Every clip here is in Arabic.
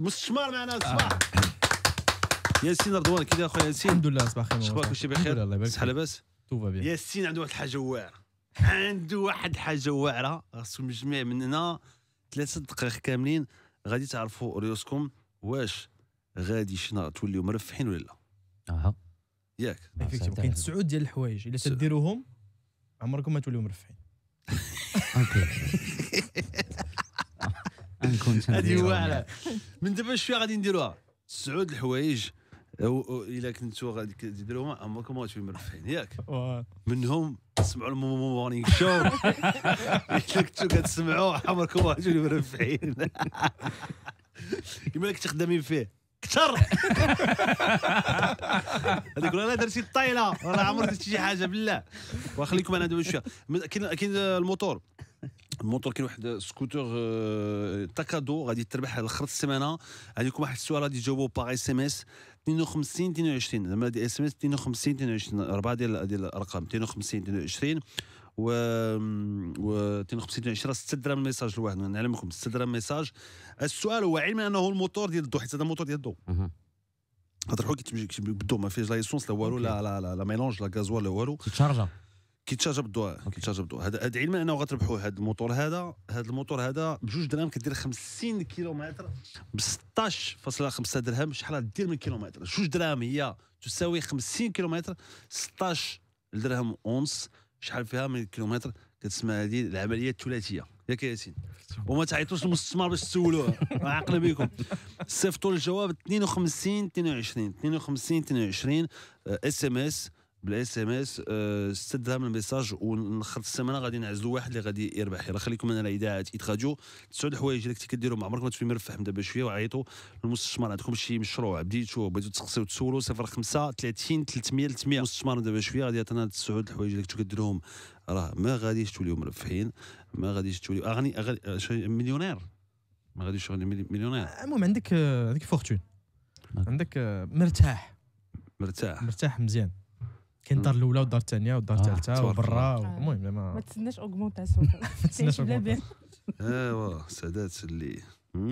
المستشمر معنا الصباح. ياسين رضوان كي داير خويا ياسين؟ الحمد لله صباح الخير. شكرا كلشي بخير؟ صحه لاباس؟ توفا بيان. ياسين عنده واحد الحاجه واعره، عنده واحد الحاجه واعره خاصو مجمع من هنا 3 دقائق كاملين غادي تعرفوا ريوسكم واش غادي شنا توليو مرفحين ولا لا. اها ياك كاين 9 ديال الحوايج الا تديروهم عمركم ما توليو مرفحين. اوكي نكون هذه واعره من دابا شويه غادي نديروها 9 الحوايج الا كنتو غادي تديروهم عمركم ما توليو مرفحين ياك. منهم تسمعوا المورنينغ شو الا كنتو كتسمعوا عمركم ما توليو مرفحين. كيما كنتو خدامين فيه كثر. هذيك راه درتي الطايله راه عمرك درتي شي حاجه بالله. وخليكم انا دابا شويه كاين الموتور كاين واحد سكوتر تاكادو غادي تربح اخر السيمانه. عندكم واحد السؤال غادي تجاوبوا باغ اس ام اس 52 22 زعما دي اس ام اس 52 22 4 ديال الارقام 52 22 و 52 20 6 دراهم الميساج الواحد. نعلمكم 6 دراهم ميساج. السؤال هو علما انه الموتور ديال الضو حيت هذا الموتور ديال الضو خاطر حو كيتمشي بالضو ما فيهش لا ايسونس لا والو لا ميلونج لا غازوال لا والو كيتشارجا بالضو هذا علما انه غتربحوا هذا الموتور هذا بجوج دراهم كدير 50 كيلومتر ب 16.5 درهم. شحال دير من كيلومتر؟ 2 دراهم هي تساوي 50 كيلومتر 16 درهم اونس. شحال فيها من الكيلومتر؟ كتسمى هذه العمليه الثلاثيه ياك ياسين. وما تعيطوش للمستثمر باش تسولوه عاقله بكم. صيفطوا الجواب 52 22 اس ام اس بالاس ام اس 6 درهم الميساج. ونخلص السيمانه غادي نعزلوا واحد اللي غادي يربح. يلا خليكم انا على اذاعه ايت راديو. 9 الحوايج اللي كنتي كديروا ما عمرك ما تولي مرفح من دابا شويه. وعيطوا للمستثمر عندكم شي مشروع بديتو بغيتو تسقسيو تسولوا 05 30 300 300 مستثمر دابا شويه غادي يعطينا 9 الحوايج اللي كنتو كديروهم راه ما غاديش توليو مرفحين ما غاديش توليو اغني مليونير ما غاديش تولي مليونير. المهم عندك فورتون عندك مرتاح مزيان. كاين الدار الاولى والدار الثانيه والدار الثالثه وبرا. المهم ما تسناش اوغمونطاسيون تعيش بلا بيان. ايوا سادات اللي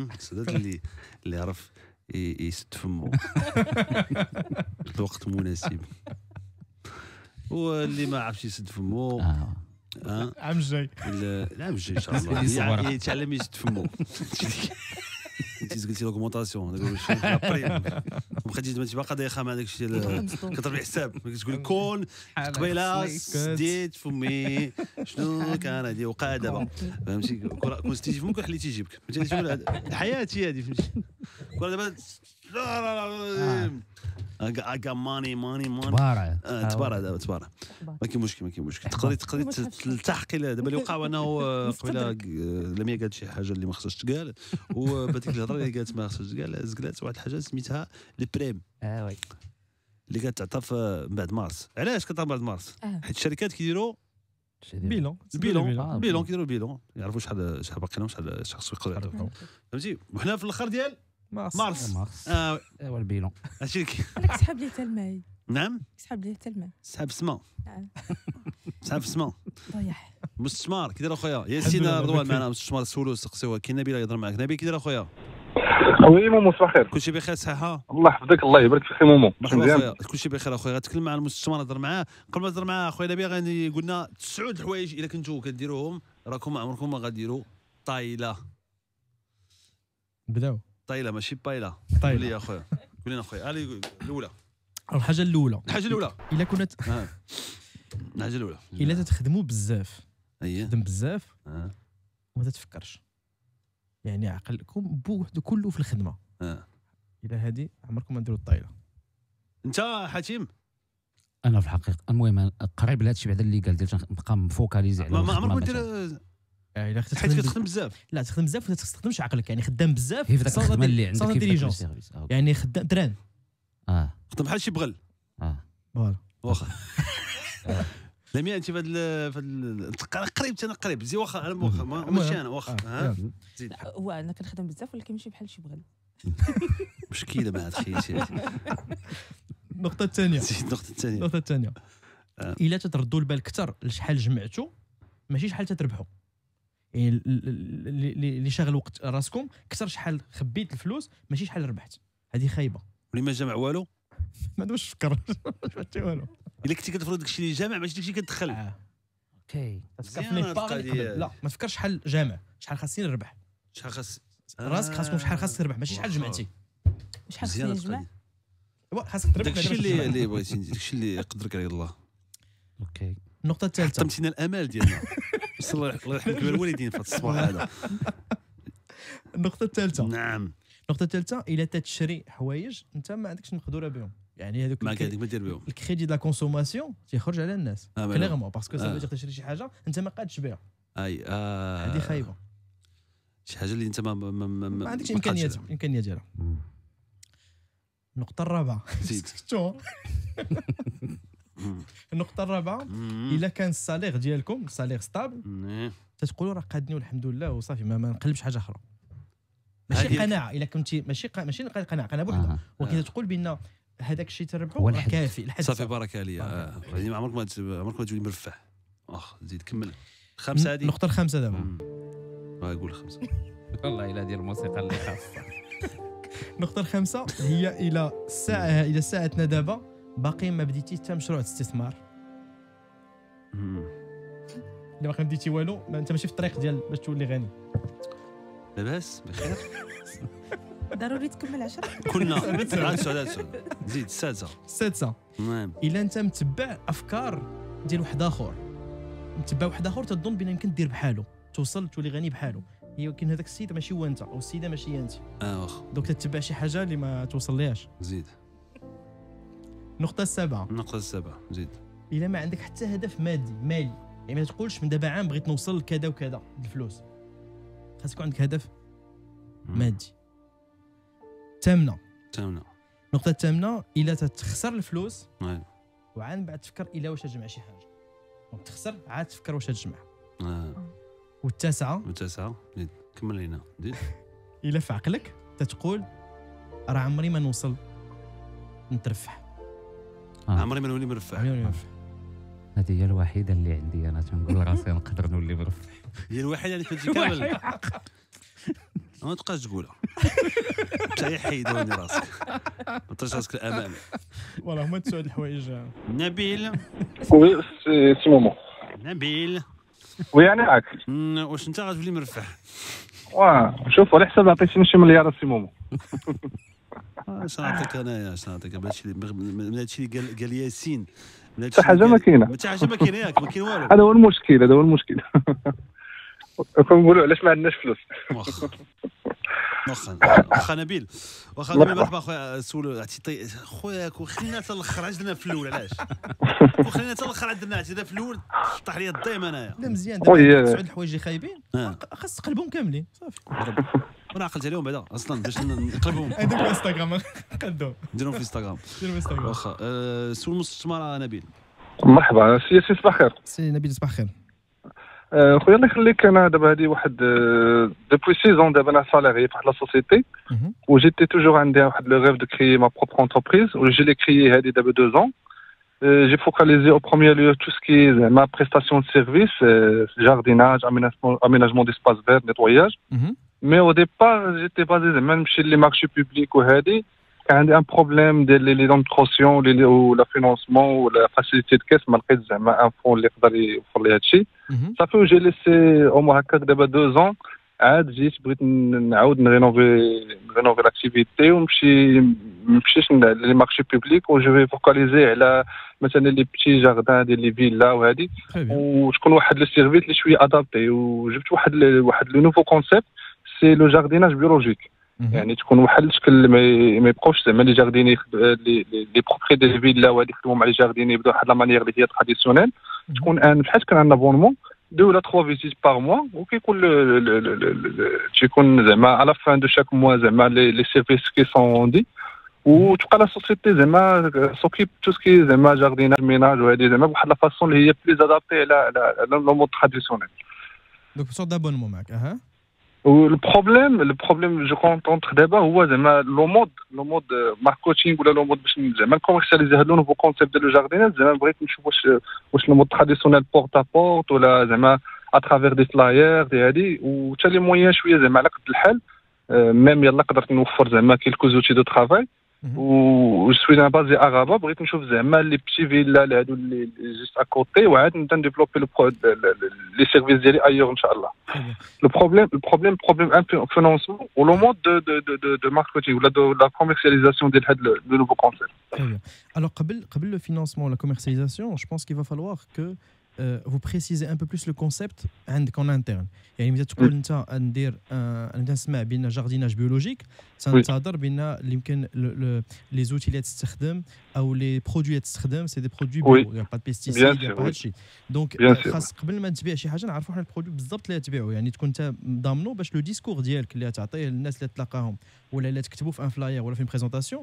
يعرف يسد فمو في الوقت المناسب واللي ما عرفش يسد فمو العام الجاي العام الجاي ان شاء الله يتعلم يسد فمو. انت قلتي لوغمونطاسيون وبقيتي انت باقا دايخه مع داك الشيء كتضرب حساب كتقول كون قبيله سديت فمي شنو كان هذه وقع دابا فهمتي. كون سديتي فمك حليتي جيبك الحياه هي هذه فهمتي. كون دابا اكا ماني تبارع دابا تبارع ما كاين مشكل تقدري تلتحقي دابا اللي وقع انه قبيله لميا قالت شي حاجه اللي ما خصهاش تقال وبهذيك الهضره اللي قالت ما خصهاش تقال زقلات واحد الحاجه سميتها البريم وي اللي كتعطى من بعد مارس. علاش كتعطى بعد مارس؟ حيت الشركات كيديروا بيلون كيديروا بيلون يعرفوا شحال باقي لهم شحال خصو يقدروا فهمتي. وحنا في الاخر ديال مارس ايوا البيلون هادشي انا كسحب لي حتى الماء. نعم كسحب لي حتى الماء. سحب السما ضيح مستثمر كي داير اخويا ياسين رضوان معنا مستثمر سولو سقسيوه. كاين نبيل يهضر معاك. نبيل كي داير اخويا؟ وي مومو صباح الخير. كلشي بخير صحه؟ الله يحفظك الله يبارك فيك مومو. مرحبا اخويا كلشي بخير اخويا. غتكلم مع المستثمر هضر معاه. قبل ما تهضر معاه اخويا نبيل غادي قلنا 9 الحوايج الا كنتو كديروهم راكم عمركم ما غاديروا طايله. بداو طايله ماشي بايله. قول لي اخويا قول لنا اخويا الاولى الحاجه الاولى الا كنا الحاجه الاولى الا تخدموا بزاف تخدم بزاف وما تتفكرش يعني عقلكم بوحدو كله في الخدمه الى هذه عمركم ما ديروا الطايله. انت حاتم؟ انا في الحقيقه المهم قريب لهذا الشيء بعدا اللي قال ديال نبقى مفوكاليزي على ما عمرك دير الا حيت كتخدم بزاف. لا تخدم بزاف وما تستخدمش عقلك يعني خدام بزاف هي في ذاك الخدمه اللي عندك يعني خدام دران خدم بحال شي بغل فوالا واخا لميا انت قريب انا قريب زي واخا ماشي انا واخا زيد. هو انا كنخدم بزاف ولكن ماشي بحال شي بغل مشكله مع هاد الخيتي. النقطه الثانيه الا تتردوا البال اكثر لشحال جمعتوا ماشي شحال تتربحوا. يعني اللي شاغل وقت راسكم كثر شحال خبيت الفلوس ماشي شحال ربحت. هذه خايبه. واللي ما جمع والو ما عندوش فكر حتى والو. الا كنتي كتفرض داكشي اللي جامع ماشي داكشي اللي كتدخل. اوكي لا ما تفكرش شحال جامع، شحال خاصني نربح. شحال خاص راسك خاصكم شحال خاصك تربح ماشي شحال جمعتي. شحال خصني نجمع؟ خاصك تربح. داكشي اللي بغيتي داكشي اللي يقدرك عليه الله. اوكي. النقطه الثالثه حطمتينا الامال ديالنا. الله يرحم كبار الوالدين في هذا الصباح هذا. النقطه الثالثه. نعم. النقطه الثالثه الا تشري حوايج انت ما عندكش المقدوره بهم، يعني هذوك ما قادك ما دير بهم الكريدي دو لا كونسوماسيون تيخرج على الناس كليغمون باسكو صافي تشري شي حاجه انت ما قادش بها. هذه خايبه، شي حاجه اللي انت ما عندكش امكانيات ديالها. النقطه الرابعه سكتو. النقطه الرابعه الا كان الصالير ديالكم صالير ستابل تتقولوا راه قادني والحمد لله وصافي ما نقلبش حاجه اخرى. ماشي قناعه الا كنتي ماشي قناعه بوحدها، ولكن تقول بان هذاك الشيء تربحوا راه كافي الحد صافي بركه عليا. يعني عمرك ما تولي مرفح. زيد كمل. خمسه هذه النقطه الخامسه دابا. قول خمسه. والله الا ديال الموسيقى اللي خاصه. النقطه الخامسه هي الى ساعتنا دابا باقي ما بديتي حتى مشروع استثمار. الا باقي ما بديتي والو انت ماشي في الطريق ديال باش تولي غني. لاباس بخير. ضروري تكمل 10. كنا زيد السادسه. نعم. الا انت متبع افكار ديال واحد اخر، متبع واحد اخر تظن بان يمكن دير بحاله توصل تولي غني بحاله، هي ولكن هذاك السيد ماشي هو انت او السيده ماشي انت. واخ دونك تتبع شي حاجه اللي ما توصل ليهاش. زيد. النقطه السابعه زيد. الا ما عندك حتى هدف مالي، يعني ما تقولش من دابا عام بغيت نوصل لكذا وكذا الفلوس، خاص يكون عندك هدف مادي. الثامنه النقطه الثامنه الا تخسر الفلوس وعاد بعد تفكر الا واش تجمع شي حاجه، دونك تخسر عاد تفكر واش تجمع. والتاسعه زيد كمل لينا. زيد. الا في عقلك تتقول راه عمري ما نوصل نترفح. عمري ما نولي مرفح. هذه هي الوحيده اللي عندي انا تنقول راسي نقدر نولي مرفح. هي الوحيده اللي فهمتي كامل. ما تبقاش تقولها. انت حيدوني راسك ما ترجعش راسك الامام. والله هما تسعود الحوايج. نبيل. وي سي مومون. نبيل. وي انا معاك. واش انت غتولي مرفح؟ شوف على حساب عطيتيني شي مليار سي مومون. اش نعطيك انايا من هادشي اللي قال ياسين. حتى حاجه ما كاينه. حتى حاجه ما كاينه ياك ما كاين والو. هذا هو المشكل. كنقولوا علاش ما عندناش فلوس. واخا نبيل مرحبا خويا. سولو عرفتي خويا خلينا حتى الاخر عجلنا في الاول علاش وخلينا حتى الاخر عندنا عاد في الاول طاح لي الضيم انايا. لا مزيان دابا تسعود الحوايج اللي خايبين خاص تقلبهم كاملين صافي. وانا عقلت عليهم بعدا اصلا باش نقلبهم. عندهم في انستغرام قدهم نديرهم في انستغرام. واخا سول المستثمر نبيل. مرحبا سي صباح خير. سي نبيل صباح خير. خويا الله يخليك انا دابا هذه واحد دوبوي 6 ans دابا انا سالاري في واحد لا سوسيتي وجيتي توجور عندي واحد لو ريف دو كريي ما بروبر انتربريز وجي لي كريي هذه دابا 2 ans. J'ai focalisé au premier lieu tout ce qui est ma prestation de service, jardinage, aménagement d'espaces verts, nettoyage. Mais au départ, j'étais basé même chez les marchés publics ou هذه كان عندي ان بروبليم ديال لي دونتروسيون ولا فينانسمون ولا فاسيليتي دو كاس ما لقيت زعما ان فون اللي يقدر يوفر لي هادشي صافي وجي ليسي او مو هكاك دابا 2 ans عاد جيت بغيت نعاود نرينوفي لاكتيفيتي ونمشيش لي مارشي بوبليك و جو في فوكاليزي على مثلا لي بيتي جاردان ديال لي فيلا وهادي وتكون واحد لو سيرفيس اللي شويه ادابتي وجبت واحد لو نوفو كونسيبت سي لو جارديناج بيولوجيك يعني تكون واحد الشكل ما يبقاوش زعما لي جارديني لي بروبري ديال فيلا وهادي يخدموا مع لي جارديني يبداو واحد لا مانيير اللي هي تراديسيونيل تكون بحال كان ان ابونمون 2 ولا 3 فيزيت باغ موا وكيكون تيكون زعما على فان دو شاك موا زعما لي سيرفيس كي سون دي وتبقى لا سوسيتي زعما سوكيب تو سكي زعما جارديناج ميناج وهادي زعما بواحد لا فاسون اللي هي بليز ادابتي على لو مود تراديسيونيل دونك سورت دابونمون معاك Le problème je rencontre d'abord هو زعما لو مود ماركتينغ ولا لو مود باش زعما كوميرسياليزي هاد لو نوفو كونسيبت ديال الجاردينات زعما بغيت نشوف واش لو مود تراديسيونيل بورت ا بورت ولا زعما à travers des flyers des هذه وحتى لي مويان شويه زعما على قد الحال ميم يلا قدرت نوفر زعما كيلكو زوتي دو ترافاي و سوينا بازي اغابا بغيت نشوف زعما لي بتي فيلا هادو اللي جيست ا كوتي وعاد نبدا نديفلوبي لي سيرفيس ديالي ايور ان شاء الله. Le problème un peu financement ou le mode de marketing ou la commercialisation de le nouveau concept. Très bien. Alors قبل le financement la commercialisation, je pense qu'il va falloir que vous précisez un peu plus le concept en interne. يعني ملي تقول انت ندير نسمع بان جارديناج بيولوجيك تنتظر بان اللي يمكن لي زوتي اللي تستخدم او لي برودوي اللي تستخدم سي دي برودوي بيو يا با بيستيسيد يا با هادشي دونك خاص قبل ما تبيع شي حاجه نعرفوا حنا البرودوي بالضبط اللي تبيعوا يعني تكون انت ضامنو باش لو ديسكور ديالك اللي تعطيه للناس اللي تلاقاهم ولا اللي تكتبوا في ان فلاير ولا في بريزونطاسيون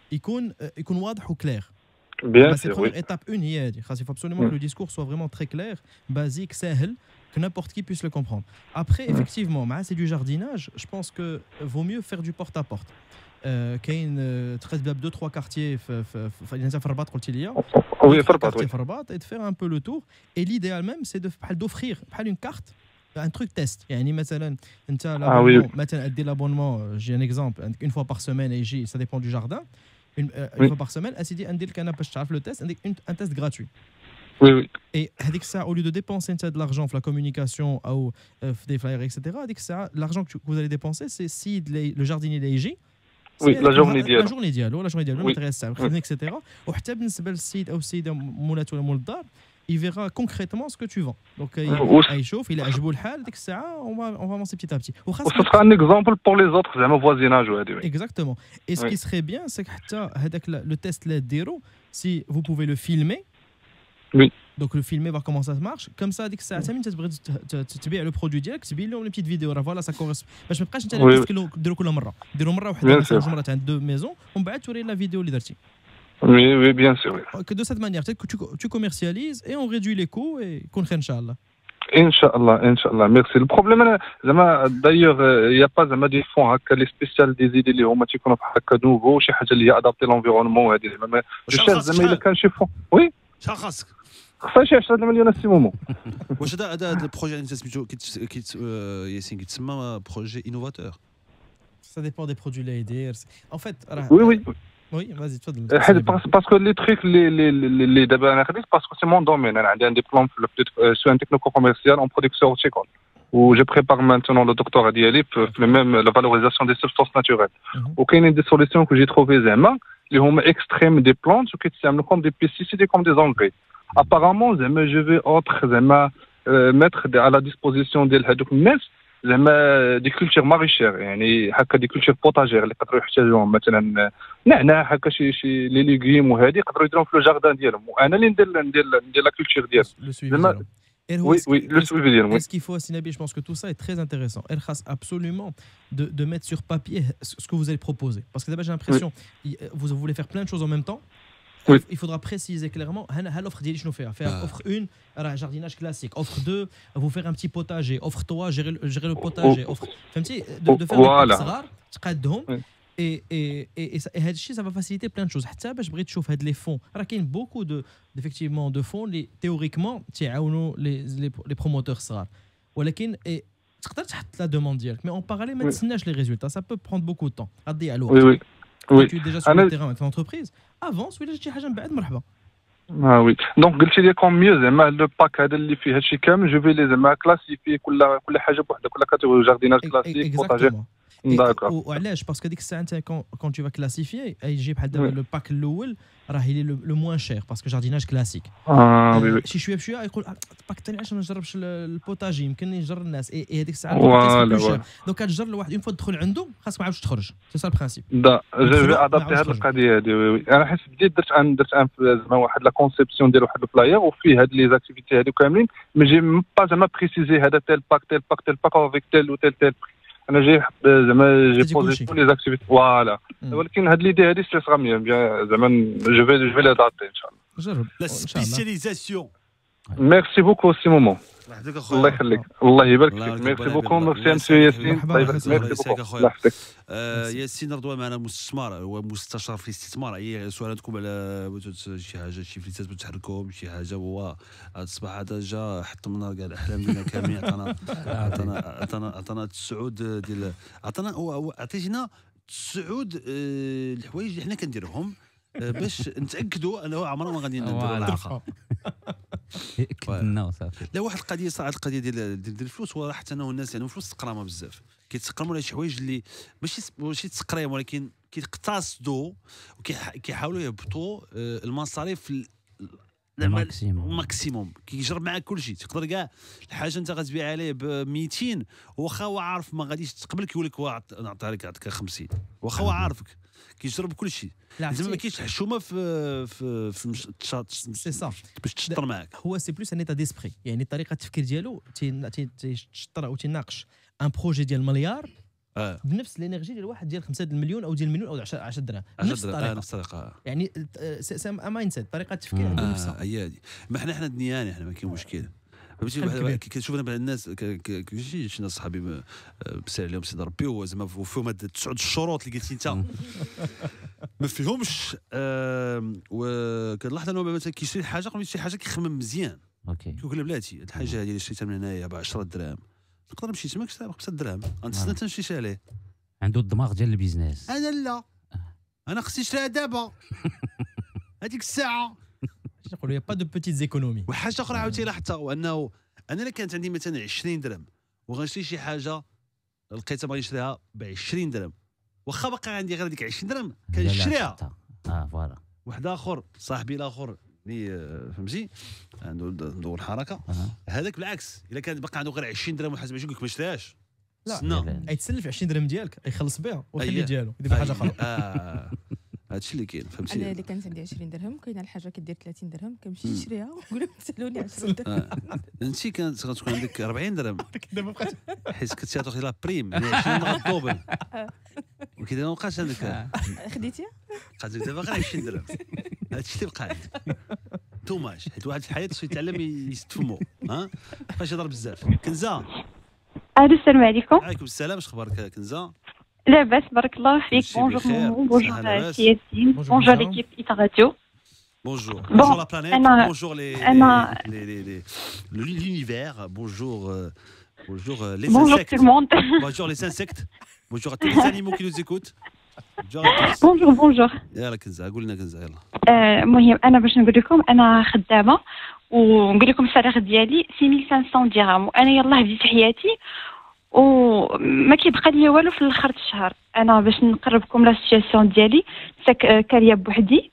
يكون واضح وكلير. Bien sûr, oui. Étape 1, il faut absolument que le discours soit vraiment très clair, basique, simple, que n'importe qui puisse le comprendre. Après, effectivement, c'est du jardinage. Je pense que vaut mieux faire du porte-à-porte. كاين تقدر ب 2-3 quartiers في الرباط قلت لي وي في الرباط et de faire un peu le tour et l'idéal même c'est d'offrir بحال une carte un truc test يعني مثلا انت مثلا ادي l'abonnement j'ai un exemple une fois par semaine يجي ça dépend du jardin une fois par semaine اسيدي ندير لك انا باش تعرف لو تيست عندك un test gratuit. Oui. Et هذيك الساعه au lieu de dépenser de l'argent في la communication ou des flyers etc. هذيك الساعه l'argent que vous allez dépenser c'est si le jardinier اللي يجي وي لا جورني ديالو الماتيريال تاعو خدمه اكسيتيرا وحتى بالنسبه للسيد او السيده مولات ولا مول الدار il verra concrètement ce que tu vends. Donc يشوف الى عجبو الحال ديك الساعه on va avancer petit à petit. وخاصه ce sera un exemple pour les autres زعما voisinage وهادي. Exactement. Et ce qui serait bien c'est que حتى هذاك le test اللي ديرو si vous pouvez le filmer. Oui. Donc le filmer voir comment ça marche comme ça ديك الساعه حتى من تبغي تبيع لو برودوي ديالك تبين لهم لي بيتيت فيديو راه فوالا سا كورس باش ما تبقاش انت ديروا كل مره ديروا مره واحده مثلا جوج مرات عند دو ميزون ومن بعد توري لا فيديو اللي درتي. Oui, bien sûr. Que de cette manière, peut-être que tu commercialises et on réduit les coûts et qu'on fait Inch'Allah. Inch'Allah, merci. Le problème, d'ailleurs, il n'y a pas des fonds, les spécialisés, les hommes qui ont nouveau, chez Hadjali, adapter l'environnement. Je cherche des quand chez fonds. Oui. شخصك خاصة 10 مليون السيمومون. واش هذا البروجي اللي سميتو ياسين كيتسمى بروجي انوفاتور؟ Ça dépend des produits اللي يدير. En fait, Oui, vas-y, parce que les trucs, les débats, parce que c'est mon domaine. J'ai un diplôme sur un technico-commercial en production horticole, où je prépare maintenant le doctorat d'IALIP, même la valorisation des substances naturelles. Aucune des solutions que j'ai trouvées, les hommes extrêmes des plantes, qui sont comme des pesticides et comme des engrais. Apparemment, je vais mettre à la disposition des HADOK زعما دي كولتور ماريشير يعني هكا دي كولتور بوتاجير اللي يقدروا يحتاجوهم مثلا نعناع هكا شي لي ليغيم وهذه يقدروا يديرهم في لو جاردان ديالهم وانا اللي ندير لا كولتور ديالهم زعما oui le suivi ديالهم. Ce qu'il faut Sinabi, je pense que tout ça est très intéressant. Elle khas absolument de mettre sur papier ce que vous allez proposer parce que d'abord j'ai l'impression vous voulez faire plein de choses en même temps. Oui. Il faudra préciser clairement l'offre d'Eli je nous faire offre 1 jardinage classique, offre 2 vous faire un petit potager, offre 3 gérer le potager, offre de faire des صغار تقادهم et هذا الشيء ça va faciliter plein de choses حتى باش بغيت تشوف هاد لي فون راه كاين beaucoup effectivement de fonds اللي théoriquement تيعاونوا les promoteurs صغار ولكن تقدر تحط لا دوموند ديالك mais en parallèle ما تسناش les résultats ça peut prendre beaucoup de temps غادي على الوقت. Oui. Tu es déjà sur le terrain avec ton entreprise. Avance, ولا شي حاجه من بعد مرحبا. Oui. Donc قلت لي كوم ميو زعما لو باك هذا اللي فيه هادشي كامل جو في لي زعما كلاسيفي كل حاجه بوحدها كل كاتيجوري جارديناج كلاسيك بوتاجير. D'accord. وعلاش باسكو ديك الساعه انت quand tu vas classifier يجي بحال دابا لو باك الاول راه هي لو موان شير باسكو جارديناج كلاسيك. وي شي شويه بشويه يقول الباك الثاني علاش ما نجربش البوتاجي يمكن يجر الناس هذيك الساعه دونك كتجر الواحد اون فوا تدخل عنده خاص ما عاودش تخرج سي سا البرانسيب. جو في ادابتي هذه القضيه هذه انا حيت بديت درت زعما واحد لا كونسيبسيون ديال واحد الفلاير وفيه هاد لي زاكتيفيتي هادو كاملين مي جي با زعما بريسيزي هذا تيل باك افيك تيل و تيل انا جاي زعما جي بوزي لي زاكتيفيتي فوالا ولكن هاد ليدي هادي سي غا ميان زعما جو في لي داتي ان شاء الله. جرب لا سبيسياليزاسيون ميرسي بوكو سي مومون. يحفظك اخويا. الله يخليك، الله يبارك فيك. ميرسي بوكو، ميرسي امسيو ياسين. ميرسي بوكو. اخويا. يحفظك. ياسين رضوان معنا مستثمر، هو مستشار في الاستثمار. اي سؤال عندكم على شي حاجه، شي فليسات بتحركهم، شي حاجه، هو هذا الصباح هذا جا حطمنا كاع الاحلام ديالنا كاملين. عطانا السعود ديال هو عطيتنا السعود الحوايج اللي حنا كنديروهم باش نتاكدوا انه عمرنا ما غادي نديروا العلاقه. كدنا وصافي. لا واحد القضيه صراحه، القضيه ديال الفلوس، هو حتى انا والناس يعني الفلوس تقرامه بزاف، كيتسقرموا على شي حوايج اللي ماشي تسقريم، ولكن كيقتصدوا وكيحاولوا يهبطوا المصاريف الماكسيموم. كيجرب معاك كل شيء. تقدر كاع الحاجه انت غتبيع عليه ب 200 واخا هو عارف ما غاديش تقبل، كيقول لك نعطيها لك، نعطيك 50 واخا هو عارفك. كيجرب كل شيء. زعما ما كاينش الحشومه في التشاط باش تشطر معاك. هو سي بلوس ان ايتا ديسبري، يعني طريقه التفكير ديالو تيشطر او تيناقش ان بروجي ديال مليار بنفس الانرجي ديال واحد ديال 5 المليون او ديال المليون او 10 درهم. نفس الطريقه يعني سي مايند سيت، طريقه التفكير عندهم نفسها. هي هذه. ما حنا دنيانه، حنا ما كاين مشكل. فهمتي كنشوف انا الناس شي ناس صحابي بسال عليهم سيدي ربي، هو زعما فيهم هاد 9 الشروط اللي قلتي انت ما فيهمش. وكنلاحظ انه مثلا كيشري حاجه قبل شي حاجه كيخمم مزيان. كيقول له بلاتي هاد الحاجه هذه اللي شريتها من هنايا ب 10 دراهم، نقدر نمشي تما نشريها ب 5 دراهم، غنتسنى تنشري عليه. عنده الدماغ ديال البيزنس. انا لا، انا خصني نشريها دابا هذيك الساعه. نقولوا يا با دو بوتيت زيكونومي. وحاجه اخرى عاوتاني لاحظتها، وانه انا الا كانت عندي مثلا 20 درهم وغنشري شي حاجه لقيتها باغي نشريها ب 20 درهم، واخا باقي عندي غير ديك 20 درهم كنشريها. فوالا. واحد اخر صاحبي الاخر اللي فهمتي عنده الحركه، هذاك بالعكس الا كان باقي عنده غير 20 درهم وحاسب يقول لك ما شريهاش، لا يتسلف 20 درهم ديالك يخلص بها ويخلي ديالو يدير حاجه اخرى. هادشي اللي كاين، فهمتي. انا اللي كانت عندي 20 درهم كاينه الحاجه كدير 30 درهم كنمشي نشريها ونقول لهم سالوني 10 درهم. انت كانت غتكون عندك 40 درهم دابا بقات حيت كنتي غتاخذي لا بريم 20 غدوبل، وكذا ما بقاش عندك. خديتيها بقات دابا غير 20 درهم. هادشي اللي بقى عندك توماش، حيت واحد في الحياه خصو يتعلم يسد فمو. بقاش يهضر بزاف. كنزه، الو السلام عليكم. وعليكم السلام. اش اخبارك كنزه؟ لاباس بارك الله فيك. بونجور مامون، بونجور ياسين، بونجور ليكيب إيطا راديو. Bonjour. Bonjour la planète, bonjour l'univers, bonjour les bonjour insectes. Tout le monde. Bonjour les insectes. Bonjour à tous les animaux qui nous écoutent. Bonjour. يلا كنزه، قول لنا كنزه يلا. المهم انا باش نقول لكم انا خدامه ونقول لكم الصراحه ديالي 6500 درهم، وانا يلاه بديت حياتي وما كيبقى لي والو في الاخر الشهر. انا باش نقربكم لا سيتوياسيون ديالي كاريه بوحدي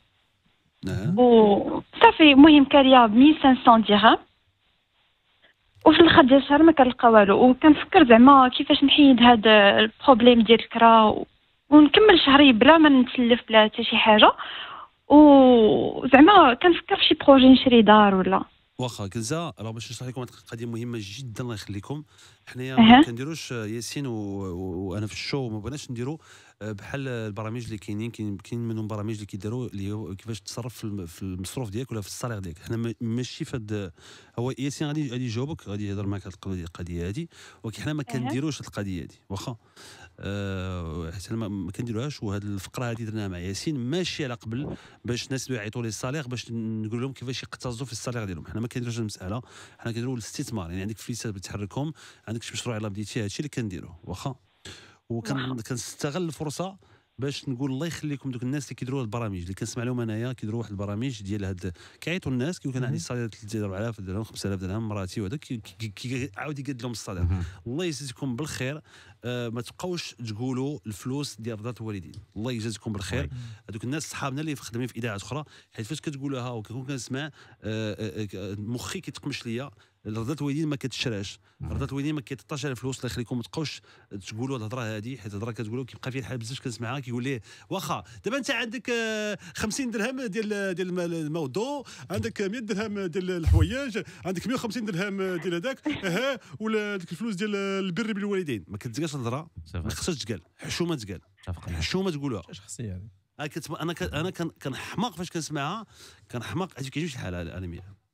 وصافي. المهم كاريه ب 1500 درهم وفي الاخر ديال الشهر ما كنلقى والو، وكنفكر زعما كيفاش نحيد هذا البروبليم ديال الكرا ونكمل شهري بلا ما نتسلف بلا حتى شي حاجه، وزعما كنفكر في شي بروجي نشري دار ولا. واخا كنزه، راه باش نشرح لكم قضيه مهمه جدا الله يخليكم. حنايا ما كنديروش ياسين وانا في الشو ما بغيناش نديروا بحال البرامج اللي كاين منهم برامج اللي كيديروا اللي هو كيفاش تصرف في المصروف ديالك ولا في الصالير ديالك. حنا ماشي في هذا. هو ياسين غادي يجاوبك، غادي يهضر معك على القضيه هذه، ولكن حنا ما كنديروش القضيه هذه واخا حيت ما كنديروهاش. وهذه الفقره هذه درناها مع ياسين ماشي على قبل باش الناس اللي يعيطوا لي الصالير باش نقول لهم كيفاش يقتصدوا في الصالير ديالهم. حنا ما كنديروش المساله، حنا كنديروا الاستثمار. يعني عندك فليسات بتحركهم، عندك شي مشروع يلاه بديتي، هادشي اللي كنديروا واخا. وكنستغل الفرصه باش نقول الله يخليكم دوك الناس اللي كيديروا البرامج اللي كنسمع لهم انايا، كيديروا واحد البرامج ديال هاد كيعيطوا الناس كيقول لك انا عندي صالير 3000 درهم 5000 درهم مراتي، وهذا كيعاود يقاد لهم الصالير. الله يجازيكم بالخير. ما تبقاوش تقولوا الفلوس ديال رضا الوالدين. الله يجازيكم بالخير. هذوك الناس صحابنا اللي خدامين في اذاعات اخرى، حيت فاش كتقولوها وكنكون كنسمع مخي كيتقمش ليا. رضا الوالدين ما كتشراش، رضا الوالدين ما كيتطاش على الفلوس. الله يخليكم ما تبقاوش تقولوا الهضره هذه، حيت الهضره كتقولوا كيبقى فيها الحال بزاف كنسمعها كيقول ليه واخا دابا انت عندك 50 درهم ديال الموضوع، عندك 100 درهم ديال الحوايج، عندك 150 درهم ديال هذاك ولا ديك الفلوس ديال البر بالوالدين. ما كتلقاش الهضره، ما خصهاش تقال، حشومه تقال، حشومه تقولوها شخصيه يعني. انا كنحماق فاش كنسمعها، كنحماق. كيعجبنيش الحال الانمي.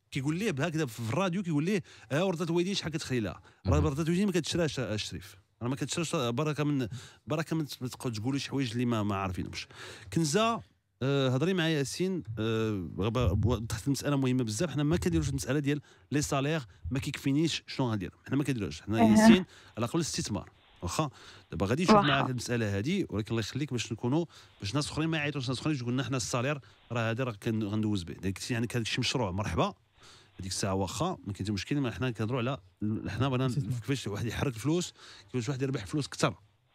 كيقول ليه بهكذا في الراديو، كيقول ليه ورده الوالدين شحال كتخلي لها، راه ورده الوالدين ما كتشراش الشريف، راه ما كتشراش بركه من ما تبقاو تقولوا شي حوايج اللي ما عارفينهمش. كنزه هضري مع ياسين وضحت المساله مهمه بزاف. حنا ما كنديروش المساله ديال لي سالير ما كيكفينيش شنو غندير، حنا ما كنديروش. حنا ياسين على قول الاستثمار، واخا دابا غادي نشوف معاك المساله هذه، ولكن الله يخليك باش نكونوا باش ناس اخرين ما يعيطوش، ناس اخرين يقول لنا حنا السالير راه هذا راه غندوز به. داك يعني كان شي مشروع مرحبا هذيك الساعه واخا ما كاين حتى مشكل، ما حنا كنهضروا على حنا بغينا كيفاش واحد يحرك الفلوس، كيفاش واحد يربح فلوس اكثر.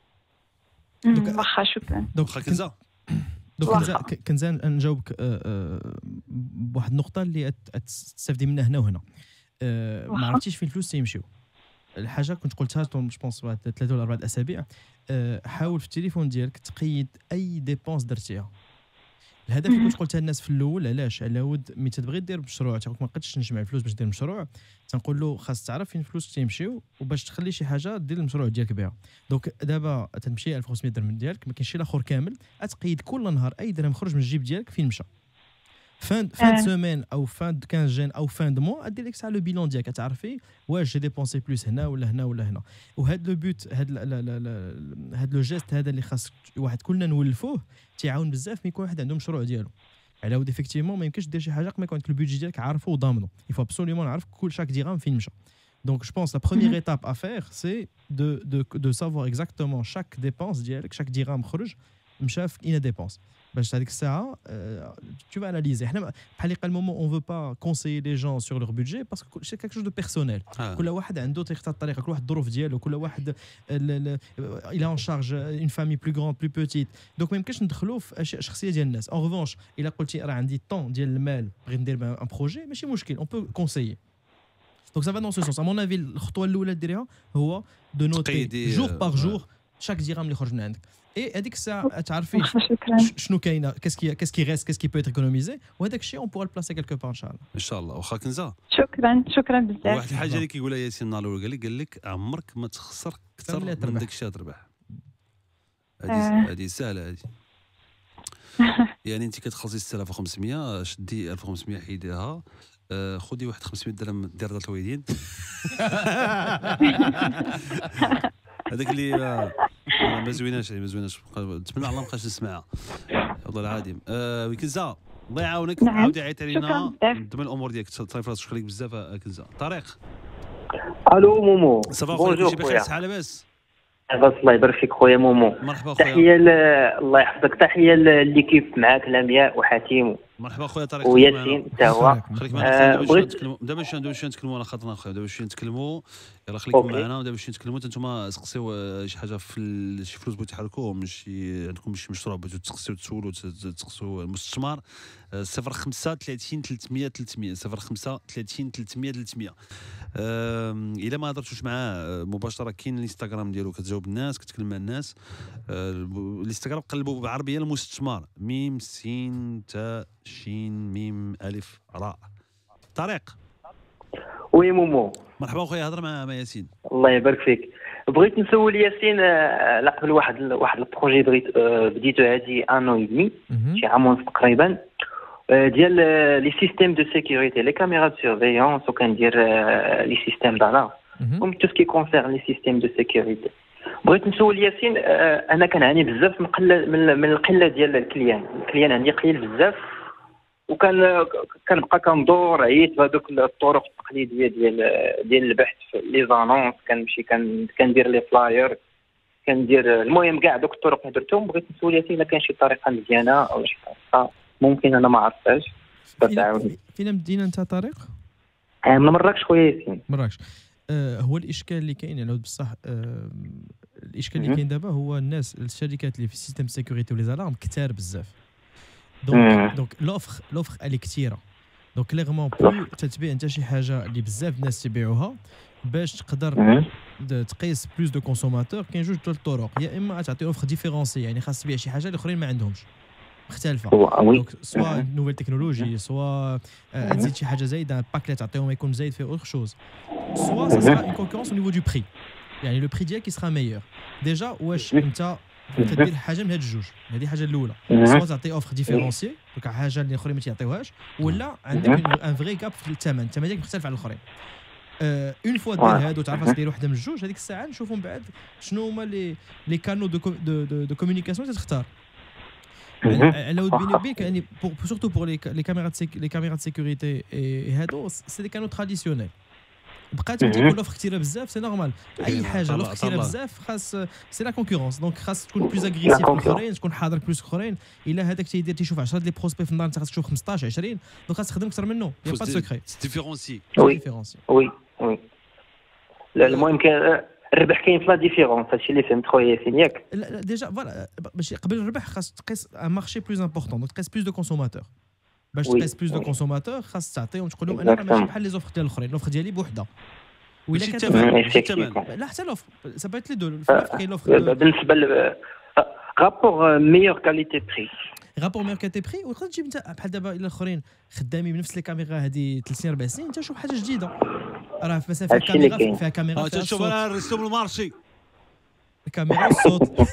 واخا شكرا. واخا كنزه كنزه نجاوبك بواحد النقطه اللي تستافدي منها هنا وهنا. ما عرفتيش فين الفلوس تيمشيو. الحاجه كنت قلتها جو بونس بعد 3 ولا 4 اسابيع، حاول في التليفون ديالك تقيد اي ديبونس درتيها. الهدف اللي كنت قلتها للناس في الاول، علاش على ود ملي تبغي دير مشروع تاعك ما قدش نجمع الفلوس باش دير مشروع، تنقول له خاص تعرف فين الفلوس تيمشيو وباش تخلي شي حاجه دير المشروع ديالك بها. دونك دابا تمشي 1500 درهم ديالك، ما كاينش شي الاخر كامل، تقيد كل نهار اي درهم خرج من الجيب ديالك فين مشى. فان سيمين او فان 15 جين او فان دو موا دير لك ساعه لو بيلون ديالك، تعرفي واش جي ديبونسي بلوس هنا ولا هنا ولا هنا. وهذا لو بوت هذا لو جيست هذا اللي خاص واحد كلنا نولفوه، تيعاون بزاف ملي يكون واحد عنده مشروع ديالو. على ود افيكتيفمون ما يمكنش دير شي حاجه ما يكون عندك البيدجي ديالك عارفه وضامنه، يفو ابسوليومون نعرف كل شاك ديرام فين مشى. Donc je pense la première étape à faire c'est de savoir exactement chaque dépense ديالك، chaque dirham خرج مشى في اين dépense. باش هذيك الساعه tu vas analyser. حنا بحال قال مومون on veut pas conseiller les gens sur leur budget parce que c'est quelque chose de personnel. كل واحد عنده تيختار الطريقه، كل واحد الظروف ديالو، كل واحد il a en charge une famille plus grande plus petite. donc ما يمكنش ندخلوا في اشياء شخصيه ديال الناس. en revanche الا قلتي راه عندي طون ديال المال بغيت ندير ان بروجي ماشي مشكل on peut conseiller. donc ça va dans ce sens. à mon avis الخطوه الاولى ديريها هو de noter jour par jour chaque dirham اللي خرج من عندك. اي هذيك الساعه تعرفي شنو كاينه، كاسكي ريست كاسكي بو ايكونوميزي، وهذاك الشيء اون بور البلاسي كيلكو بار ان شاء الله. ان شاء الله. واخا كنزه شكرا بزاف. واحد الحاجه اللي كيقولها ياسين النهار الاول قال لك عمرك ما تخسر اكثر من داك الشيء تربح. هذه سهله هذه. يعني انت كتخلصي 6500 شدي 1500 حيديها، خذي واحد 500 درهم دير دار الوالدين. هذاك اللي ما زويناش نتمنى الله ما بقاش نسمعها والله العظيم. كنزه الله يعاونك، عاودي عيطي لينا ضمن الامور ديالك. صافي راسك، شكرا لك بزاف كنزه. طارق الو مومو، صافا خويا كلشي بخير؟ صحه لاباس؟ لاباس الله يبارك فيك خويا مومو. مرحبا خويا. تحيه الله يحفظك، تحيه ليكيب معاك لمياء وحاتم. مرحبا خويا طارق وياسين حتى هو. خليك معنا دابا شويه نتكلموا على خاطرنا خويا، دابا شويه نتكلموا، يلاه خليكم معنا دابا شويه نتكلموا. انتم سقسيو شي حاجه في شي فلوس بغيتو تحركوهم، شي عندكم شي مشروع بغيتو تسقسيو تسولوا تسقسوا المستثمر. 05 30 300 300 05 30 300 300. الا ما هضرتوش معاه مباشره كاين الانستغرام ديالو، كتجاوب الناس كتكلم مع الناس. الانستغرام قلبوا بالعربيه المستثمر، ميم سين تا شين ميم الف راء. طارق وي مومو. مرحبا خويا، هضر مع ياسين. الله يبارك فيك. بغيت نسول ياسين على قبل واحد البروجي بديتو هادي ان او دمي، شي عام ونص تقريبا، ديال لي سيستيم دو سيكوريتي، لي كاميرا دو سيرفيونس، وكندير لي سيستيم دالار ومن تو سكي كونسيرن لي سيستيم دو سيكوريتي. بغيت نسول ياسين، انا كنعاني بزاف من القله ديال الكليان عندي قليل بزاف، كنبقى كندور عييت بهذوك الطرق التقليديه ديال البحث في لي زانونس، كنمشي كندير لي فلاير، كندير المهم كاع دوك الطرق اللي درتهم. بغيت نسول ياسين الا كاين شي طريقه مزيانه او شي طريقه ممكن انا ما عرفتهاش تعاوني. فين مدينه انت طارق؟ من مراكش خويا ياسين. مراكش. هو الاشكال اللي كاين يعني بصح الاشكال اللي كاين دابا هو الناس الشركات اللي في السيستم سيكوريتي ولي زالارم كثار بزاف. دونك لوفر اللي كثيره، دونك كليرمون بلو تتبيع انت شي حاجه اللي بزاف الناس تبيعوها باش تقدر تقيس بلوس دو كونسوماتور. كاين جوج الطرق، يا اما تعطي اوفر ديفيرونسي يعني خاص تبيع شي حاجه اللي اخرين ما عندهمش مختلفه، دونك سوا نوفيل تكنولوجي، سوا تزيد شي حاجه زايده باك تعطيهم يكون زايد في اوتر شوز، سوا سا سرا اون كونكورونس او نيفو دو بري، يعني لو بري ديالك يسرا ميور. ديجا واش انت تدير حاجه من هاد الجوج. هذه حاجه الاولى، سواء تعطي اوفر ديفيرونسي دونك حاجه اللي الاخرين ما تيعطيوهاش، ولا عندك ان فري كاب في الثمن ديالك مختلف على الاخرين. اون فوا دير هادو تعرف دير وحده من الجوج، هذيك الساعه نشوفوا من بعد شنو هما لي كانو دو كومونيكاسيون تختار. على ود بيني وبينك يعني سورتو بور لي كاميرا دو سيكوريتي هادو سي دي كانو تراديسيونيل. بقات تكون لوفر كثيره بزاف سي نورمال. اي حاجه لوفر كثيره بزاف خاص سي لا كونكورونس، دونك خاص تكون بلوز اغريسيف الاخرين، تكون حاضر بلوس اخرين. الا هذاك تيدير تيشوف 10 لي بروسبي في النهار انت خاص تشوف 15 20، دونك خاص تخدم اكثر منه. يا با سكري ديفيرونسي. وي لا المهم الربح كاين في لا ديفيرونس. هادشي اللي فهمت خويا ياسين ياك. لا ديجا فوالا باش قبل الربح خاص تقيس ان مارشي بلوز امبورطون، دونك تقيس بلوز دو كونسوماتور. باش تقيس بلوز دو كونسوماتور خاص تعطيهم تقول لهم انا ماشي بحال لي زوفر ديال الاخرين، لوفر ديالي بوحده. ولا كتمن لا حتى لوفر سابات لي دو كاين لوفر بالنسبه رابور ميور كاليتي بري. رابور ميور كاليتي بري وتقدر تجيب انت بحال دابا الا الاخرين خدامين بنفس لي كاميرا هذه 3 سنين 4 سنين، انت شوف حاجه جديده راه مثلا فيها كاميرا تشوف انا رسم المارشي الكاميرا الصوت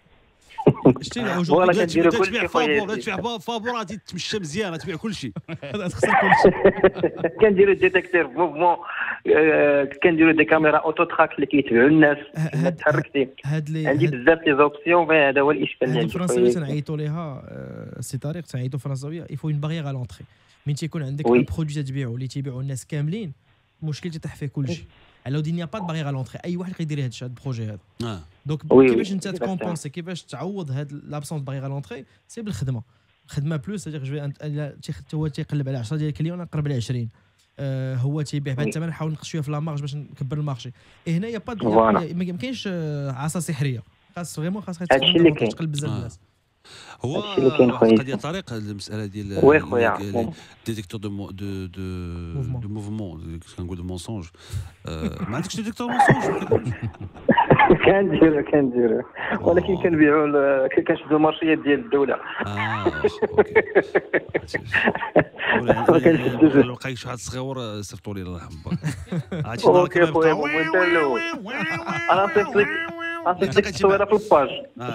شتي اوجوردي تبيع فابور، تبيع فابور غادي تمشى مزيان، تبيع كل شيء تخسر كل شيء. كنديروا ديتيكتور موفمون، كنديروا دي كاميرا اوتو تراك اللي كيتبعوا الناس ما تحركتي. عندي بزاف لي زوبسيون، هذا هو الاشكال اللي عندي. الفرنساويه تنعيطوا ليها سي طريق تنعيطوا فرنساويه يفو اون باريير على لونطري. من تيكون عندك ان برودوي تبيعو اللي تيبيعوا الناس كاملين مشكل تطيح فيه كل شيء. على ود نيا با د باريير على لونطري، اي واحد يقدر يدير هذا البروجي هذا. دونك كيفاش انت تكومبونسي، كيفاش تعوض هاد لابسونس باريير على لونطري سي بالخدمه. خدمه بلوس سيدير هو تيقلب على 10 ديال الكليون نقرب على 20، هو تيبيع بهذا الثمن نحاول نقص شويه في لامارج باش نكبر المارشي. هنا يا با ما كاينش عصا سحريه، خاص فريمون خاص تقلب بزاف الناس. هو قضيه طريق المساله ديال ديتيكتور دو موفمون كنقول دو مونسونج. ما عندكش ديتيكتور مونسونج؟ كنديرو ولكن كنبيعوا كنشدوا المارشيات ديال الدوله. اوكي لقيت شي واحد صغيور صيفطوا لي الله يرحم باك. عرفتي اوكي خويا انا صيفط لك التصويره في الباج.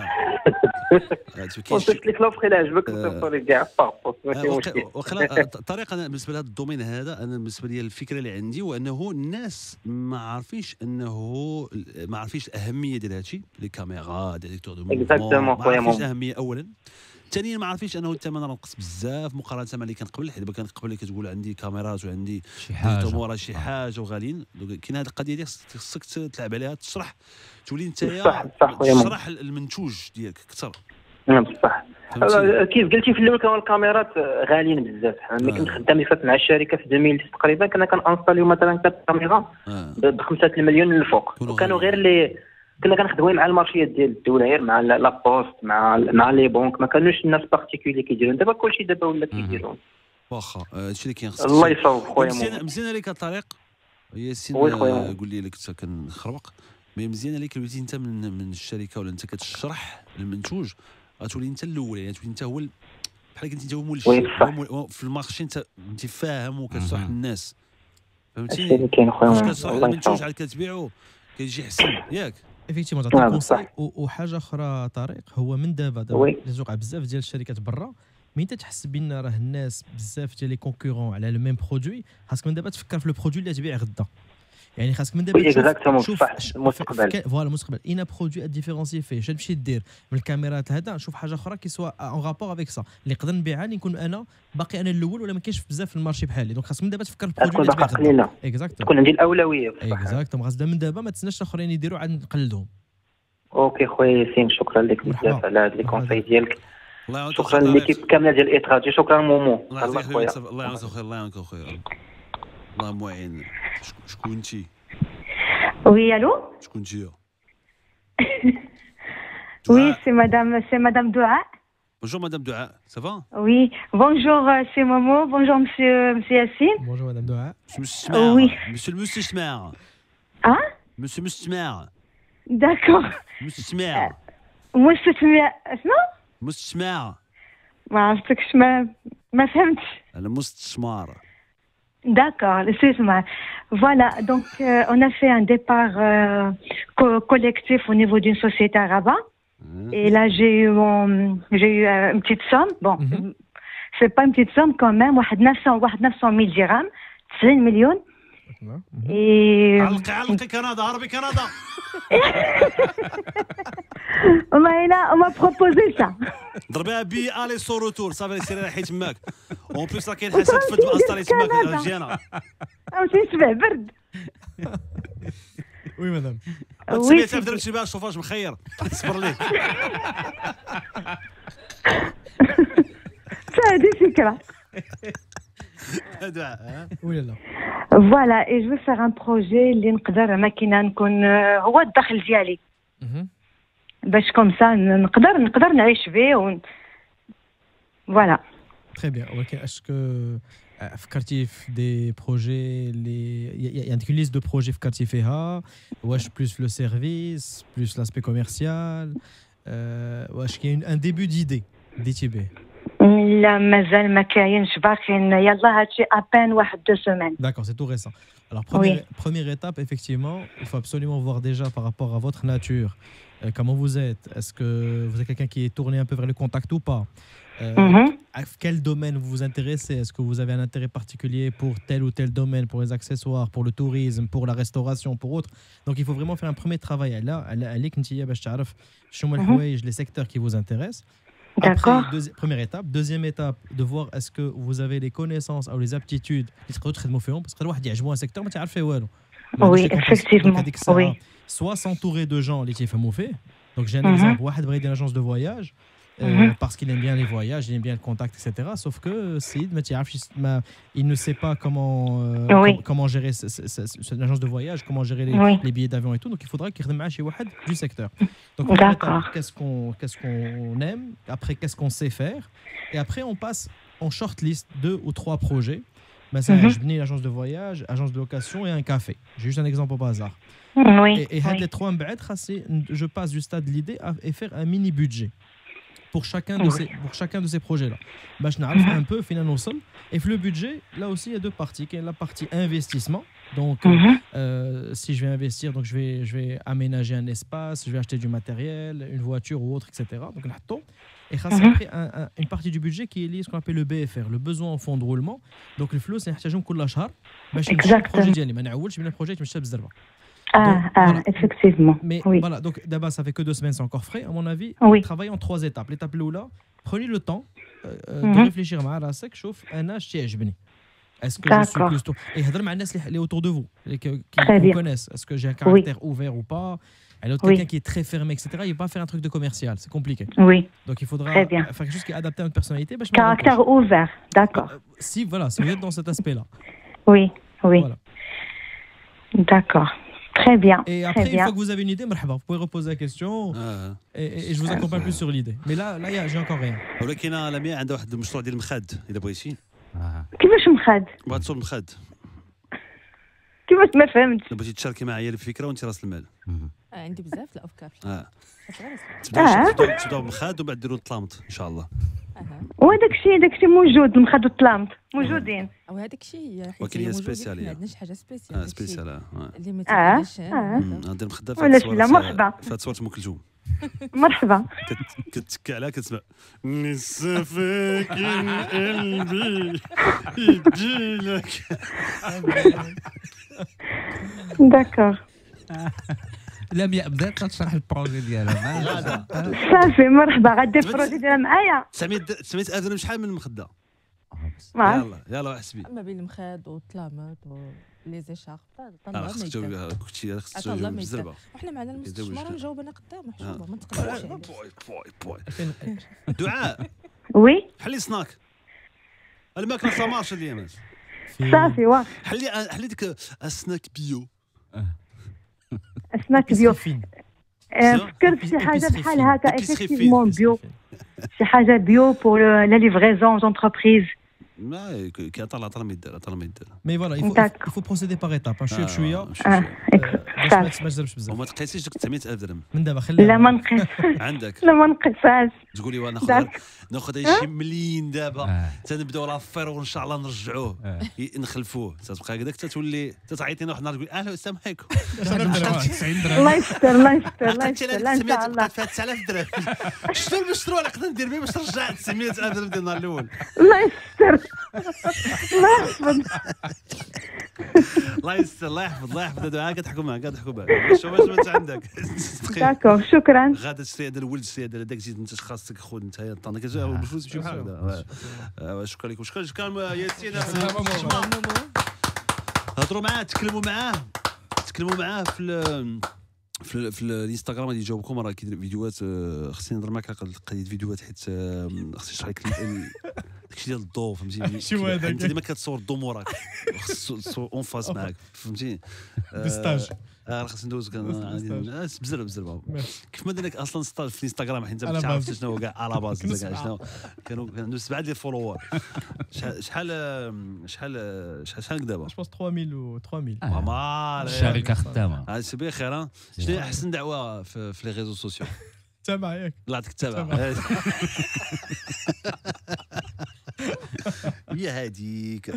وصيفط لك لوفر اللي عجبك وصيفطوا لك كاع وقيلا الطريقه. انا بالنسبه لهذا الدومين هذا، انا بالنسبه لي الفكره اللي عندي هو انه الناس ما عارفينش الاهميه ديال هذا الشيء، لي كاميرا ديتيكتور دو موفمون ما عارفينش الاهميه اولا. ثانيا ما عارفينش انه الثمن راه نقص بزاف مقارنه مع اللي كان قبل. حيت دابا كان قبل كتقول عندي كاميرات وعندي شي حاجه شي حاجه وغاليين. كاين هذه القضيه ديال خصك تلعب عليها، تشرح، تولي انت تشرح المنتوج ديالك اكثر. بصح كيف قلتي في الاول كانوا الكاميرات غاليين بزاف. ملي كنت خدام فات مع الشركه في 2000 تقريبا كنا كنانستاليو مثلا 4 كاميرا ب 5 مليون للفوق، وكانوا غير اللي كنا كنخدموا مع المارشيات ديال الدوله، غير مع لا بوست مع لي بونك، ما كانوش الناس بارتيكولي كيديروا. دابا كلشي دابا ولا كيديروا. واخا هادشي اللي كاين. الله يصوب خويا. مزيان عليك الطريق ياسين. قول لي كنت كنخربق، مي مزيان عليك وليتي انت من الشركه ولا انت كتشرح المنتوج، غتولي انت الاول، يعني تولي انت هو بحال كنت انت هو مول في المارشي، انت فاهم وكتشرح للناس. فهمتيني؟ اللي كاين خويا كتشرح المنتوج عاد كتبيعو كيجي حسن ياك. ايفيكتيفمون تعطي كونساي. وحاجه اخرى طارق، هو من دابا توقع بزاف ديال الشركات برا، مين تحس بان راه الناس بزاف ديال لي كونكورون على لو ميم برودوي، خاصك من دابا تفكر في لو برودوي اللي تبيع غدا. يعني خاصك من دابا تشوف المستقبل. فوالا المستقبل اين برودوي اديفيرونسي فيه. شنو تمشي دير من الكاميرات هذا، نشوف حاجه اخرى كي سوا اون رابور افيك سا اللي نقدر نبيعها، اللي نكون انا باقي انا الاول ولا ما كاينش بزاف في المارشي بحالي. دونك خاصك من دابا تفكر البرودوي اللي تبيع غدا. اكزاكتو تكون عندي الاولويه. اكزاكتو خاص من دابا ما تسناش الاخرين يديروا عاد نقلدهم. اوكي خويا ياسين، شكرا لك بزاف على هاد لي كونساي ديالك. الله يعاونك. شكرا ليكيب كامله ديال الاطراج. شكرا مومو. الله خويا. الله يعاونك خويا. الله يعاونك خويا. الله معين. شكون انتي؟ Oui, allô? شكون انتي؟ Oui, c'est madame Doua. Bonjour madame Doua, ça va? Oui, bonjour c'est Momo, bonjour monsieur Yassine. Bonjour madame Doua. Oui. Monsieur le Moustachmer. Hein? Monsieur Moustachmer. D'accord. Moustachmer. Moustachmer. اسمه؟ Moustachmer. ما عرفتكش، ما فهمتش. أنا مستثمر. D'accord, excuse-moi. Voilà, donc on a fait un départ collectif au niveau d'une société à Rabat. Et là, j'ai eu une petite somme. Bon, c'est pas une petite somme quand même. 900 000 dirhams, 90 millions. Et علقي كندا هربي كندا on m'a proposé ça. ضربيها بي الي سو روتور صافي سيري رايحي تماك اون بليس راه كاين حسن تفد باصطالي تماك جينا ماشي نسبح برد. وي مدام 900,000 درهم تشري بها الشوفاج مخير صبر ليه هذه فكرة. ولا لا Voilà, et je veux faire un projet اللي نقدر ماكينة نكون هو الدخل ديالي باش كوم سا نقدر نعيش فيه فوالا. تري بيان. ولكن اسكو فكرتي في دي بروجي اللي عندك ليست دو بروجي فكرتي فيها؟ واش بلوس لو سيرفيس بلوس لاسبي كوميرسيال؟ واش كاين ان ديبي ديدي بديتي به؟ لا مازال ما كاينش باقيين يلاه هادشي ابان واحد 2 semaines. D'accord, c'est tout récent. Alors première étape, effectivement, il faut absolument voir déjà par rapport à votre nature, comment vous êtes. Est-ce que vous êtes quelqu'un qui est tourné un peu vers le contact ou pas? À quel domaine vous vous intéressez? Est-ce que vous avez un intérêt particulier pour tel ou tel domaine, pour les accessoires, pour le tourisme, pour la restauration, pour autre? Donc il faut vraiment faire un premier travail. Là, les secteurs qui vous intéressent. D'accord. Après, première étape. Deuxième étape, de voir est-ce que vous avez les connaissances ou les aptitudes qui se retrouvent parce que le واحد يعجبو un secteur ما تعرف والو. Oui, effectivement. Oui. Soit s'entourer de gens اللي تيفهموا فيه. Donc j'ai un exemple, واحد بغى يدير agence de voyage parce qu'il aime bien les voyages, il aime bien le contact, etc. Sauf que Sid, il ne sait pas comment gérer cette agence de voyage, comment gérer les billets d'avion et tout. Donc il faudra qu'il ait chez Wahed du secteur. Donc qu'est-ce qu'on aime, après qu'est-ce qu'on sait faire, et après on passe en shortlist 2 ou 3 projets. Je venais l'agence de voyage, agence de location et un café. J'ai juste un exemple au hasard. Et les 3 je passe du stade de l'idée et faire un mini budget pour chacun de ces projets-là. Je n'arrive un peu finalement seul. Et le budget, là aussi, il y a 2 parties. Il y a la partie investissement. Donc, si je vais investir, donc je vais aménager un espace, je vais acheter du matériel, une voiture ou autre, etc. Donc, et après, une partie du budget qui est liée à ce qu'on appelle le BFR, le besoin en fonds de roulement. Donc, le flou, c'est كل شهر باش نمشي البروجي ديالي ما نعولش بين البروجي تمشي بزربه. Effectivement. Mais oui. Voilà, donc d'abord, ça fait que 2 semaines, c'est encore frais. À mon avis, travaillez en 3 étapes. L'étape là, prenez le temps de réfléchir à راسك شوف أنا شتي يعجبني. Est-ce que je suis plus tôt? Et هضر مع الناس اللي autour de vous, qui vous connaissent. Est-ce que j'ai un caractère ouvert ou pas? Alors, quelqu'un qui est très fermé, etc., il ne va pas faire un truc de commercial, c'est compliqué. Oui. Donc il faudra faire quelque chose qui est adapté à notre personnalité. Caractère ouvert, d'accord. Si vous êtes dans cet aspect-là. Oui. Voilà. D'accord. Très bien. Et après, une fois que vous avez une idée, vous pouvez reposer la question et je vous accompagne plus sur l'idée. Mais là j'ai encore rien. ولكن لميا عنده واحد المشروع ديال المخاد إذا بغيتي. كيفاش مخاد؟ بغات تصور مخاد. كيفاش ما فهمتش؟ بغيتي تشاركي معايا الفكرة وأنت راس المال. عندي بزاف الأفكار. تبداو بمخاد وبعد ديروا الطلامط إن شاء الله. وهذاك الشيء موجود المخاد والطلامط موجودين. وهذاك الشيء ولكن هي سبيسيال. ما عندناش حاجة سبيسيال. سبيسيال. اللي ما تقدرش. ندير مخدة مرحبا. فهاد صورة ام كلثوم. مرحبا. كتكي عليها كتسمع لسه فاكن قلبي يجيلك. داكور. لميا بدات تشرح البروجي ديالها. صافي مرحبا غدير البروجي ديالها معايا. 900,000 درهم شحال من المخدة؟ يلا احسبي. ما بين المخاد والطلامط ولي زيشارب طلع خصك تجاوبي كلشي خصك تجاوبي بالزربه. وحنا معنا المستشمر نجاوب انا قدام محشوبه ما تقدرش. بوي دعاء. وي حلي سناك الماكله سامارش اليوم. صافي واخا حلي ديك السناك بيو. اسماك بيو. فكرت شي حاجه بحال هكا effectivement بيو. شي حاجه بيو pour la livraison d'entreprise. ما كيعطى العطره ما يدير مي فوالا يفو بروسيدي باغ ايتاب شويه بشويه باش ما تجربش بزاف وما تقيسيش ديك 900000 درهم من دابا خليها لا ما نقيس عندك لا ما نقيسهاش تقولي وانا ناخذ شي مليون دابا تنبداو لافير وان شاء الله نرجعوه نخلفوه تتبقى هكذاك تتولي تعيطينا واحد النهار تقول اهلا السلام عليكم 90 درهم الله يستر الله يستر الله يستر لا ان شاء الله 9000 درهم شنو المشروع اللي نقدر ندير به باش نرجع 900000 درهم ديال النهار الاول الله يستر الله يحفظ الله يستر الله يحفظ هذا كتحكوا معاه شوف واش انت عندك داكور شكرا غادا تشري هذا الولد تشري هذا داك زيد انت خاصك خذ انت طانك بالفلوس تمشي بحال هكذا شكرا لكم شكرا ياسين هضروا معاه تكلموا معاه في الانستغرام غادي يجاوبكم راه كيدير فيديوهات خصني نهضر معاك على قضيه فيديوهات حيت خصني نشرح لك داكشي ديال الضو فهمتي شو هذاك انت ديما كتصور الضو موراك خص اون فاس معاك فهمتي ستاج خصني ندوز بزرب كيف ما درنا اصلا ستاج في الانستغرام حيت انت ما عرفتش شنو هو كاع على باز كاع شنو كانوا 7 ديال الفولوور شحال دابا جو 3000 الشركه خدامه هذا سي بخير شنو هي احسن دعوه في لي ريزو سوسيو تابع ياك الله يعطيك التابع هي هذيك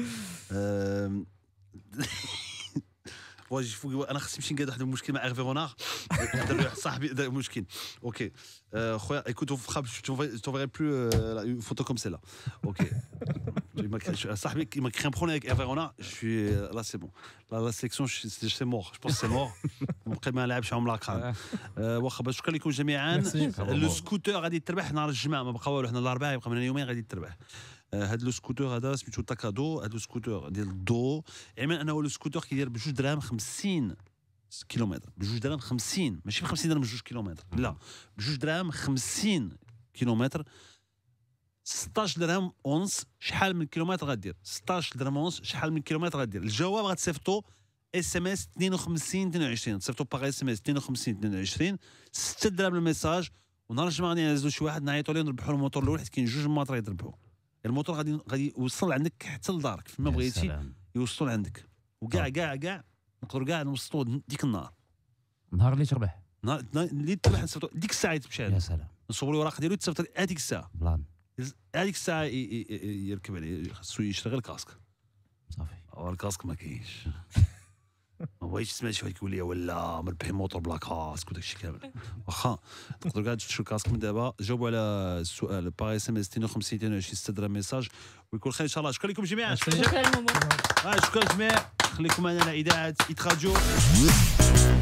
واجي فوق انا خصني نمشي نقاد واحد المشكل مع اغفي غونار دار لي واحد صاحبي دار مشكل اوكي خويا ايكوت تو فيغي بلو اون فوتو كوم سيلا اوكي صاحبي ما كري ان بروبليم avec اغفي غونار je suis là c'est bon la sélection c'est mort je pense c'est mort بقى ما لعبش عم لاكران واخا باش شكرا لكم جميعا لو سكوتر غادي تربح نهار الجمعه ما بقى والو حنا الاربعاء يبقى من يومين غادي تربح هاد لو سكوتر هذا سميتو تاكادو هاد لو سكوتر ديال الضو علما انه لو سكوتر كيدير ب 2 دراهم 50 كيلومتر ب 2 دراهم 50 ماشي ب 50 درهم 2 كيلومتر لا ب 2 دراهم 50 كيلومتر 16 درهم ونص شحال من كيلومتر غدير 16 درهم ونص شحال من كيلومتر غدير الجواب غتصيفطو اس ام اس 52 22 تصيفطو باغ اس ام اس 52 22 6 درهم الميساج ونهار الجمعه غادي نهزو شي واحد نعيطوا ليه نربحوا الموتور الاول حيت كاين 2 موطور يضربوا الموتور غادي يوصل عندك حتى لدارك فيما بغيتي يوصل عندك وكاع نقدروا كاع نوصلوا ديك النهار النهار اللي تربح اللي تربح نصيفطوا ديك الساعه تمشي يا سلام نصوروا الوراق ديالو تصيفط هذيك الساعه بلان هذيك الساعه يركب عليه خاصو يشري غير الكاسك صافي الكاسك ما كاينش ما بغيتش تسمع شي واحد يقول لي ولا مربحين موتور بلا كاسك وداك الشيء كامل واخا تقدروا كاع تشريو الكاسك من دابا جاوبوا على السؤال باغ اس ام اس 52 22 6 درهم ميساج ويكون خير ان شاء الله شكرا لكم جميعا شكرا شكرا الجميع خليكم معنا على اذاعه ايت راديو